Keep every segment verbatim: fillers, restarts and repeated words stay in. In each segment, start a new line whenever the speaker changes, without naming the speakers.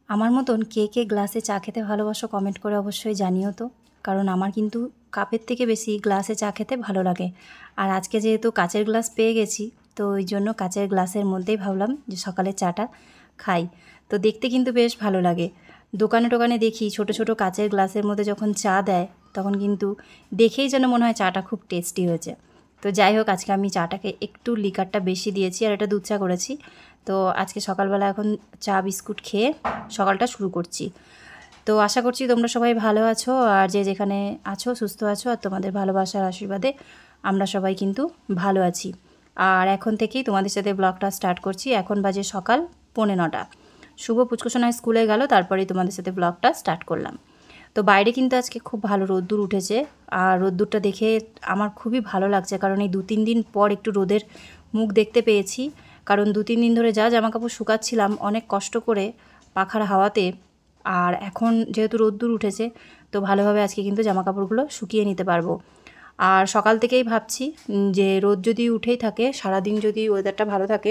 আমার মতন কে কে গ্লাসে চা খেতে ভালোবাসো কমেন্ট করে অবশ্যই জানিও তো, কারণ আমার কিন্তু কাপের থেকে বেশি গ্লাসে চা খেতে ভালো লাগে। আর আজকে যেহেতু কাচের গ্লাস পেয়ে গেছি, তো ওই জন্য কাচের গ্লাসের মধ্যেই ভাবলাম যে সকালে চাটা খাই। তো দেখতে কিন্তু বেশ ভালো লাগে। দোকানে টোকানে দেখি ছোট ছোট কাচের গ্লাসের মধ্যে যখন চা দেয়, তখন কিন্তু দেখেই যেন মনে হয় চাটা খুব টেস্টি হয়েছে। তো যাই হোক, আজকে আমি চাটাকে একটু লিকারটা বেশি দিয়েছি আর এটা দুধ চা করেছি। তো আজকে সকালবেলা এখন চা বিস্কুট খেয়ে সকালটা শুরু করছি। তো আশা করছি তোমরা সবাই ভালো আছো, আর যে যেখানে আছো সুস্থ আছো, আর তোমাদের ভালোবাসার আশীর্বাদে আমরা সবাই কিন্তু ভালো আছি। আর এখন থেকেই তোমাদের সাথে ব্লগটা স্টার্ট করছি। এখন বাজে সকাল পৌনে নটা। শুভ পুচকুসোনায় স্কুলে গেল, তারপরেই তোমাদের সাথে ব্লগটা স্টার্ট করলাম। তো বাইরে কিন্তু আজকে খুব ভালো রোদ্দুর উঠেছে, আর রোদ্দুরটা দেখে আমার খুবই ভালো লাগছে, কারণ এই দু তিন দিন পর একটু রোদের মুখ দেখতে পেয়েছি। কারণ দু তিন দিন ধরে যা জামাকাপড় শুকাচ্ছিলাম অনেক কষ্ট করে পাখার হাওয়াতে, আর এখন যেহেতু রোদ্দুর উঠেছে, তো ভালোভাবে আজকে কিন্তু জামাকাপড়গুলো শুকিয়ে নিতে পারবো। আর সকাল থেকেই ভাবছি যে রোদ যদি উঠেই থাকে, সারাদিন যদি ওয়েদারটা ভালো থাকে,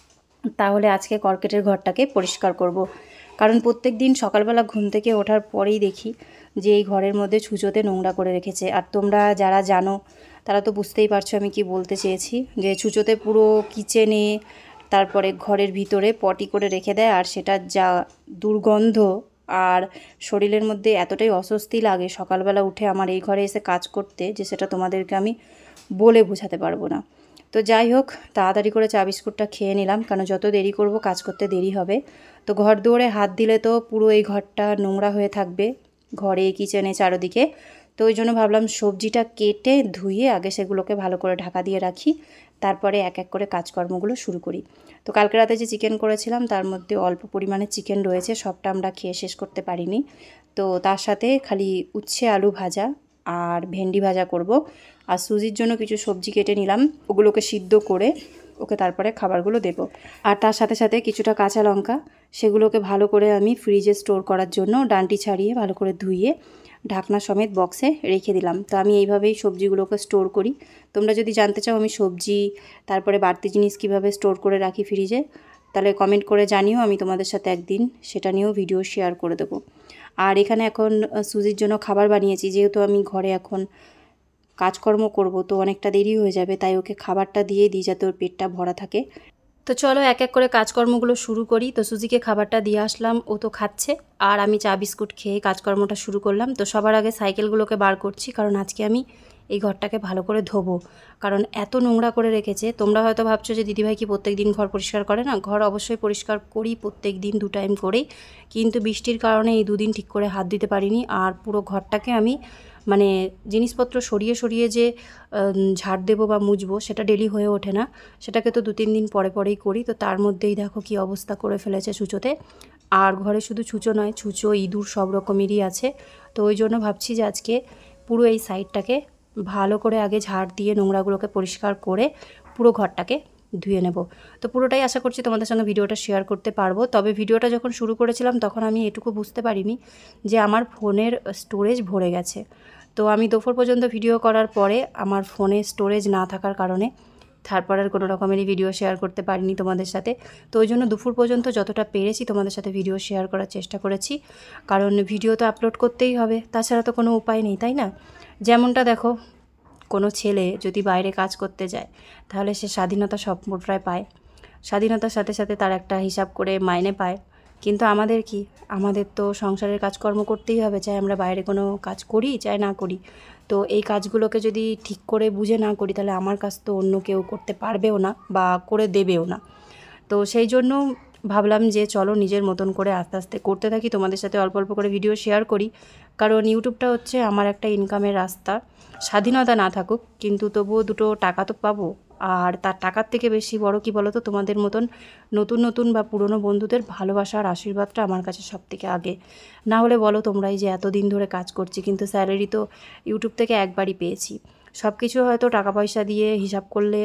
তাহলে আজকে কর্কেটের ঘরটাকে পরিষ্কার করব। কারণ প্রত্যেক দিন সকালবেলা ঘুম থেকে ওঠার পরেই দেখি যে এই ঘরের মধ্যে ছুঁচোতে নোংরা করে রেখেছে। আর তোমরা যারা জানো তারা তো বুঝতেই পারছো আমি কি বলতে চেয়েছি, যে ছুঁচোতে পুরো কিচেনে, তারপরে ঘরের ভিতরে পটি করে রেখে দেয়, আর সেটা যা দুর্গন্ধ আর শরীরের মধ্যে এতটাই অস্বস্তি লাগে সকালবেলা উঠে আমার এই ঘরে এসে কাজ করতে, যে সেটা তোমাদেরকে আমি বলে বোঝাতে পারবো না। তো যাই হোক, তাড়াতাড়ি করে চা বিস্কুটটা খেয়ে নিলাম, কারণ যত দেরি করব কাজ করতে দেরি হবে। তো ঘর দুয়ারে হাত দিলে তো পুরো এই ঘরটা নোংরা হয়ে থাকবে, ঘরে কিচেনে চারদিকে। তো ওই জন্য ভাবলাম সবজিটা কেটে ধুয়ে আগে সেগুলোকে ভালো করে ঢাকা দিয়ে রাখি, তারপরে এক এক করে কাজকর্মগুলো শুরু করি। তো কালকে রাতে যে চিকেন করেছিলাম তার মধ্যে অল্প পরিমাণে চিকেন রয়েছে, সবটা আমরা খেয়ে শেষ করতে পারিনি। তো তার সাথে খালি উচ্ছে আলু ভাজা আর ভেন্ডি ভাজা করব। আর সুজির জন্য কিছু সবজি কেটে নিলাম, ওগুলোকে সিদ্ধ করে ওকে তারপরে খাবারগুলো দেব। আর তার সাথে সাথে কিছুটা কাঁচা লঙ্কা, সেগুলোকে ভালো করে আমি ফ্রিজে স্টোর করার জন্য ডান্টি ছাড়িয়ে ভালো করে ধুয়ে ঢাকনা সমেত বক্সে রেখে দিলাম। তো আমি এইভাবেই সবজিগুলোকে স্টোর করি। তোমরা যদি জানতে চাও আমি সবজি তারপরে বাড়তি জিনিস কিভাবে স্টোর করে রাখি ফ্রিজে, তাহলে কমেন্ট করে জানিও, আমি তোমাদের সাথে একদিন সেটা নিয়েও ভিডিও শেয়ার করে দেবো। আর এখানে এখন সুজির জন্য খাবার বানিয়েছি, যেহেতু আমি ঘরে এখন কাজকর্ম করব তো অনেকটা দেরি হয়ে যাবে, তাই ওকে খাবারটা দিয়ে দিই যাতে ওর পেটটা ভরা থাকে। তো চলো এক এক করে কাজকর্মগুলো শুরু করি। তো সুজিকে খাবারটা দিয়ে আসলাম, ও তো খাচ্ছে, আর আমি চা বিস্কুট খেয়ে কাজকর্মটা শুরু করলাম। তো সবার আগে সাইকেলগুলোকে বার করছি, কারণ আজকে আমি এই ঘরটাকে ভালো করে ধোবো, কারণ এত নোংরা করে রেখেছে। তোমরা হয়তো ভাবছো যে দিদিভাই কি প্রত্যেক দিন ঘর পরিষ্কার করে না? ঘর অবশ্যই পরিষ্কার করি প্রত্যেক দিন দু টাইম করেই, কিন্তু বৃষ্টির কারণে এই দুদিন ঠিক করে হাত দিতে পারিনি। আর পুরো ঘরটাকে আমি মানে জিনিসপত্র সরিয়ে সরিয়ে যে ঝাড় দেবো বা মুছবো সেটা ডেলি হয়ে ওঠে না, সেটাকে তো দু তিন দিন পরে পরেই করি। তো তার মধ্যেই দেখো কি অবস্থা করে ফেলেছে ছুঁচোতে। আর ঘরে শুধু ছুঁচো নয়, ছুঁচো ইঁদুর সব রকমেরই আছে। তো ওই জন্য ভাবছি যে আজকে পুরো এই সাইডটাকে ভালো করে আগে ঝাড় দিয়ে নোংরাগুলোকে পরিষ্কার করে পুরো ঘরটাকে ধুয়ে নেব। তো পুরোটাই আশা করছি তোমাদের সঙ্গে ভিডিওটা শেয়ার করতে পারবো। তবে ভিডিওটা যখন শুরু করেছিলাম তখন আমি এটুকু বুঝতে পারিনি যে আমার ফোনের স্টোরেজ ভরে গেছে। তো আমি দুপুর পর্যন্ত ভিডিও করার পরে আমার ফোনে স্টোরেজ না থাকার কারণে তারপর আর কোনো রকমেরই ভিডিও শেয়ার করতে পারিনি তোমাদের সাথে। তো ওই জন্য দুপুর পর্যন্ত যতটা পেরেছি তোমাদের সাথে ভিডিও শেয়ার করার চেষ্টা করেছি, কারণ ভিডিও তো আপলোড করতেই হবে, তাছাড়া তো কোনো উপায় নেই, তাই না? যেমনটা দেখো, কোনো ছেলে যদি বাইরে কাজ করতে যায় তাহলে সে স্বাধীনতা সবটাই পায়, স্বাধীনতার সাথে সাথে তার একটা হিসাব করে মাইনে পায়। কিন্তু আমাদের কি, আমাদের তো সংসারের কাজকর্ম করতেই হবে, চাই আমরা বাইরে কোনো কাজ করি চাই না করি। তো এই কাজগুলোকে যদি ঠিক করে বুঝে না করি, তাহলে আমার কাজ তো অন্য কেউ করতে পারবেও না বা করে দেবেও না। তো সেই জন্য ভাবলাম যে চলো নিজের মতন করে আস্তে আস্তে করতে থাকি, তোমাদের সাথে অল্প অল্প করে ভিডিও শেয়ার করি, কারণ ইউটিউবটা হচ্ছে আমার একটা ইনকামের রাস্তা। স্বাধীনতা না থাকুক, কিন্তু তবুও দুটো টাকা তো পাবো। আর তার টাকার থেকে বেশি বড় কি বলো তো, তোমাদের মতন নতুন নতুন বা পুরনো বন্ধুদের ভালোবাসা আর আশীর্বাদটা আমার কাছে সব থেকে আগে। না হলে বলো তোমরাই যে এতদিন ধরে কাজ করছি, কিন্তু স্যালারি তো ইউটিউব থেকে একবারই পেয়েছি। সব কিছু হয়তো টাকা পয়সা দিয়ে হিসাব করলে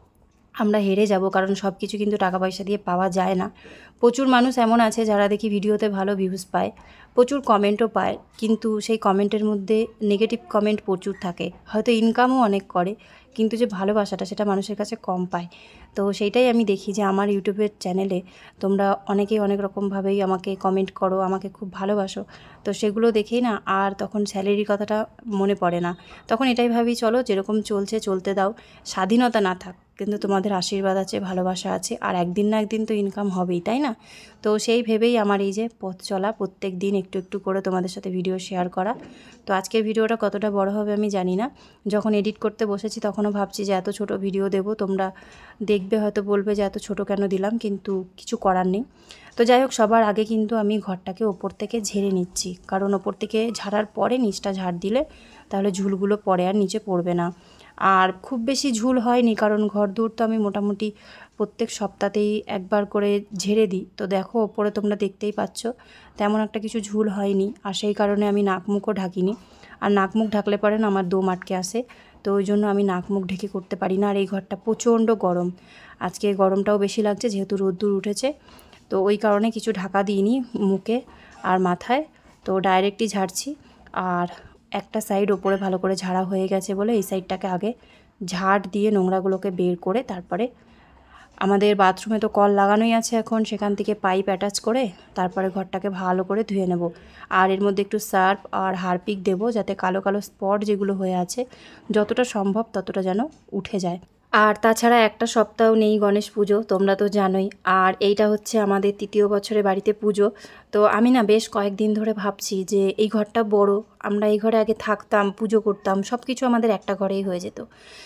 আমরা হেরে যাব, কারণ সব কিছু কিন্তু টাকা পয়সা দিয়ে পাওয়া যায় না। প্রচুর মানুষ এমন আছে যারা দেখি ভিডিওতে ভালো ভিউজ পায়, প্রচুর কমেন্টও পায়, কিন্তু সেই কমেন্টের মধ্যে নেগেটিভ কমেন্ট প্রচুর থাকে। হয়তো ইনকামও অনেক করে, কিন্তু যে ভালোবাসাটা সেটা মানুষের কাছে কম পায়। তো সেইটাই আমি দেখি যে আমার ইউটিউবের চ্যানেলে তোমরা অনেকেই অনেক রকমভাবেই আমাকে কমেন্ট করো, আমাকে খুব ভালোবাসো। তো সেগুলো দেখেই না আর তখন স্যালারির কথাটা মনে পড়ে না। তখন এটাই ভাবি চলো যেরকম চলছে চলতে দাও, স্বাধীনতা না থাক কিন্তু তোমাদের আশীর্বাদ আছে, ভালোবাসা আছে, আর একদিন না একদিন তো ইনকাম হবেই, তাই না? তো সেই ভেবেই আমার এই যে পথ চলা, প্রত্যেক দিন একটু একটু করে তোমাদের সাথে ভিডিও শেয়ার করা। তো আজকের ভিডিওটা কতটা বড় হবে আমি জানি না। যখন এডিট করতে বসেছি তখনও ভাবছি যে এত ছোট ভিডিও দেব, তোমরা দেখবে হয়তো বলবে যে এত ছোট কেন দিলাম, কিন্তু কিছু করার নেই। তো যাই হোক, সবার আগে কিন্তু আমি ঘরটাকে ওপর থেকে ঝেড়ে নিচ্ছি, কারণ ওপর থেকে ঝাড়ার পরে নিচটা ঝাড় দিলে তাহলে ঝুলগুলো পরে আর নিচে পড়বে না। আর খুব বেশি ঝুল হয়নি, কারণ ঘর দূর তো আমি মোটামুটি প্রত্যেক সপ্তাহতেই একবার করে ঝেড়ে দিই। তো দেখো ওপরে তোমরা দেখতেই পাচ্ছ তেমন একটা কিছু ঝুল হয়নি, আর সেই কারণে আমি নাক মুখও ঢাকিনি। আর নাক মুখ ঢাকলে পরে না আমার দম আটকে আসে, তো ওই জন্য আমি নাক মুখ ঢেকে করতে পারি না। আর এই ঘরটা প্রচণ্ড গরম, আজকে গরমটাও বেশি লাগছে যেহেতু রোদ্দুর উঠেছে, তো ওই কারণে কিছু ঢাকা দিইনি মুখে আর মাথায়, তো ডাইরেক্টই ঝাড়ছি। আর একটা সাইড ওপরে ভালো করে ঝাড়া হয়ে গেছে বলে এই সাইডটাকে আগে ঝাড় দিয়ে নোংরাগুলোকে বের করে তারপরে আমাদের বাথরুমে তো কল লাগানোই আছে এখন, সেখান থেকে পাইপ অ্যাটাচ করে তারপরে ঘরটাকে ভালো করে ধুয়ে নেব। আর এর মধ্যে একটু সার্ফ আর হারপিক দেবো, যাতে কালো কালো স্পট যেগুলো হয়ে আছে যতটা সম্ভব ততটা যেন উঠে যায়। আর তাছাড়া একটা সপ্তাহ নেই গণেশ পুজো, তোমরা তো জানোই। আর এইটা হচ্ছে আমাদের তৃতীয় বছরে বাড়িতে পুজো। তো আমি না বেশ কয়েকদিন ধরে ভাবছি যে এই ঘরটা বড়, আমরা এই ঘরে আগে থাকতাম, পুজো করতাম, সব কিছু আমাদের একটা ঘরেই হয়ে যেত।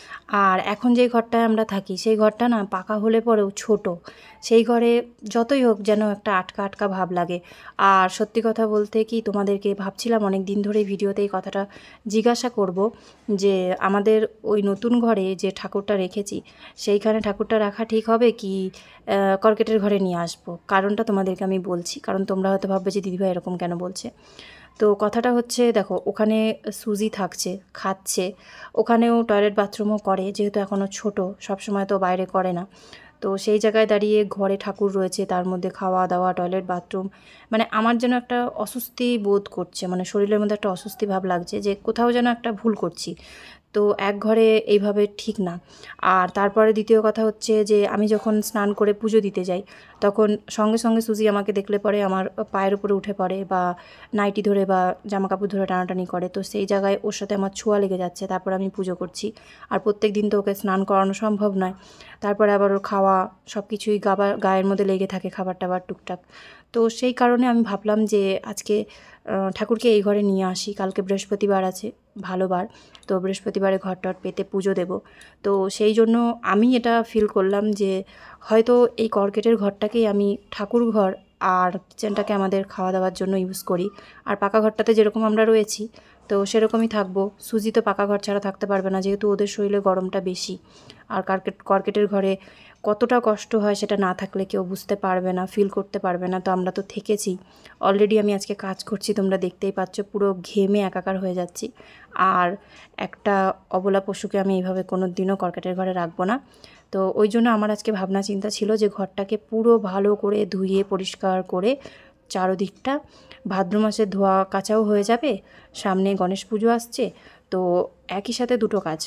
আর এখন যে ঘরটায় আমরা থাকি সেই ঘরটা না পাকা হলে পরেও ছোট, সেই ঘরে যতই হোক যেন একটা আটকা আটকা ভাব লাগে। আর সত্যি কথা বলতে কি, তোমাদেরকে ভাবছিলাম অনেক দিন ধরে ভিডিওতে এই কথাটা জিজ্ঞাসা করব যে আমাদের ওই নতুন ঘরে যে ঠাকুরটা রেখেছি সেইখানে ঠাকুরটা রাখা ঠিক হবে কি কর্কেটের ঘরে নিয়ে আসবো। কারণটা তোমাদেরকে আমি বলছি, কারণ তোমরা হয়তো ভাববে যে দিদিভাই এরকম কেন বলছে। তো কথাটা হচ্ছে, দেখো ওখানে সুজি থাকছে, খাচ্ছে, ওখানেও টয়লেট বাথরুমও করে, যেহেতু এখনও ছোট সবসময় তো বাইরে করে না। তো সেই জায়গায় দাঁড়িয়ে ঘরে ঠাকুর রয়েছে, তার মধ্যে খাওয়া দাওয়া, টয়লেট বাথরুম, মানে আমার যেন একটা অস্বস্তি বোধ করছে, মানে শরীরের মধ্যে একটা অস্বস্তি ভাব লাগছে যে কোথাও যেন একটা ভুল করছি। তো এক ঘরে এইভাবে ঠিক না। আর তারপরে দ্বিতীয় কথা হচ্ছে যে আমি যখন স্নান করে পুজো দিতে যাই তখন সঙ্গে সঙ্গে সুজি আমাকে দেখলে পরে আমার পায়ের উপরে উঠে পড়ে বা নাইটি ধরে বা জামা কাপড় ধরে টানাটানি করে। তো সেই জায়গায় ওর সাথে আমার ছোঁয়া লেগে যাচ্ছে, তারপর আমি পুজো করছি। আর প্রত্যেক দিন তো ওকে স্নান করানো সম্ভব নয়, তারপরে আবার ওর খাওয়া সব কিছুই গাবার গায়ের মধ্যে লেগে থাকে, খাবার টাবার টুকটাক। তো সেই কারণে আমি ভাবলাম যে আজকে ঠাকুরকে এই ঘরে নিয়ে আসি, কালকে বৃহস্পতিবার আছে, ভালো বার, তো বৃহস্পতিবারে ঘর টর পেতে পুজো দেব। তো সেই জন্য আমি এটা ফিল করলাম যে হয়তো এই কর্কেটের ঘরটাকেই আমি ঠাকুর ঘর আর কিচেনটাকে আমাদের খাওয়া দাওয়ার জন্য ইউজ করি। আর পাকা ঘরটাতে যেরকম আমরা রয়েছি তো সেরকমই থাকবো। সুজি তো পাকা ঘর ছাড়া থাকতে পারবে না, যেহেতু ওদের শরীরে গরমটা বেশি। আর কার্কেট কর্কেটের ঘরে কতটা কষ্ট হয় সেটা না থাকলে কেউ বুঝতে পারবে না, ফিল করতে পারবে না। তো আমরা তো থেকেছি অলরেডি, আমি আজকে কাজ করছি তোমরা দেখতেই পাচ্ছ, পুরো ঘেমে একাকার হয়ে যাচ্ছি। আর একটা অবলা পশুকে আমি এইভাবে কোনো দিনও কর্কেটের ঘরে রাখবো না। তো ওই জন্য আমার আজকে ভাবনা চিন্তা ছিল যে ঘরটাকে পুরো ভালো করে ধুয়ে পরিষ্কার করে চারদিকটা, ভাদ্র মাসে ধোয়া কাচাও হয়ে যাবে, সামনে গণেশ পুজো আসছে, তো একই সাথে দুটো কাজ।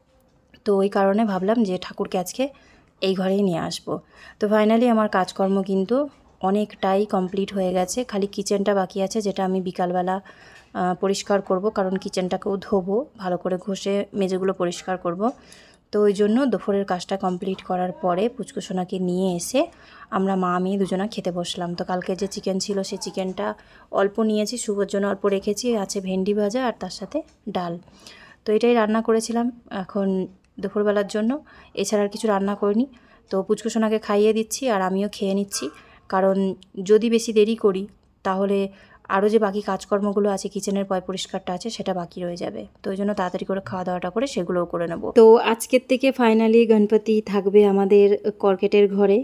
তো ওই কারণে ভাবলাম যে ঠাকুরকে আজকে এই ঘরেই নিয়ে আসবো। তো ফাইনালি আমার কাজকর্ম কিন্তু অনেকটাই কমপ্লিট হয়ে গেছে, খালি কিচেনটা বাকি আছে, যেটা আমি বিকালবেলা পরিষ্কার করব, কারণ কিচেনটাকেও ধোবো ভালো করে, ঘষে মেজেগুলো পরিষ্কার করব। তো ওই জন্য দুপুরের কাজটা কমপ্লিট করার পরে পুচকুসোনাকে নিয়ে এসে আমরা মা মেয়ে দুজনা খেতে বসলাম। তো কালকে যে চিকেন ছিল সেই চিকেনটা অল্প নিয়েছি, শুভর জন্য অল্প রেখেছি, আছে ভেন্ডি ভাজা আর তার সাথে ডাল। তো এটাই রান্না করেছিলাম এখন দুপুরবেলার জন্য, এছাড়া আর কিছু রান্না করিনি। তো পুচকুসোনাকে খাইয়ে দিচ্ছি আর আমিও খেয়ে নিচ্ছি, কারণ যদি বেশি দেরি করি তাহলে আরও যে বাকি কাজকর্মগুলো আছে, কিচেনের পয় পরিষ্কারটা আছে, সেটা বাকি রয়ে যাবে। তো ওই জন্য তাড়াতাড়ি করে খাওয়া দাওয়াটা করে সেগুলোও করে নেব। তো আজকের থেকে ফাইনালি গণপতি থাকবে আমাদের কর্কেটের ঘরে,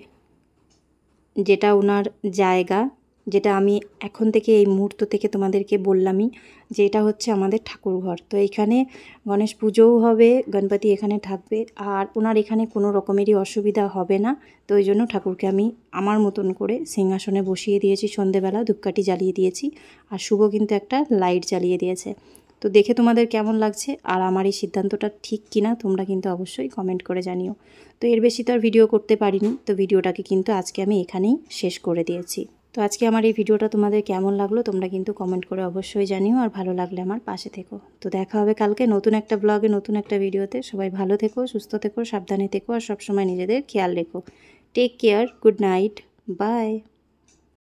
যেটা ওনার জায়গা, যেটা আমি এখন থেকে এই মুহূর্ত থেকে তোমাদেরকে বললামই যে এটা হচ্ছে আমাদের ঠাকুর ঘর। তো এখানে গণেশ পুজোও হবে, গণপতি এখানে থাকবে, আর ওনার এখানে কোনো রকমেরই অসুবিধা হবে না। তো ওই জন্য ঠাকুরকে আমি আমার মতন করে সিংহাসনে বসিয়ে দিয়েছি, সন্ধেবেলা ধূপকাঠি জ্বালিয়ে দিয়েছি, আর শুভ কিন্তু একটা লাইট জ্বালিয়ে দিয়েছে। তো দেখে তোমাদের কেমন লাগছে আর আমার এই সিদ্ধান্তটা ঠিক কিনা তোমরা কিন্তু অবশ্যই কমেন্ট করে জানিও। তো এর বেশি তো আর ভিডিও করতে পারিনি, তো ভিডিওটাকে কিন্তু আজকে আমি এখানেই শেষ করে দিয়েছি। তো আজকে আমার এই ভিডিওটা তোমাদের কেমন লাগলো তোমরা কিন্তু কমেন্ট করে অবশ্যই জানিও, আর ভালো লাগলে আমার পাশে থেকো। তো দেখা হবে কালকে নতুন একটা ব্লগে, নতুন একটা ভিডিওতে। সবাই ভালো থেকো, সুস্থ থেকো, সাবধানে থেকো আর সবসময় নিজেদের খেয়াল রেখো। Take care, good night, by.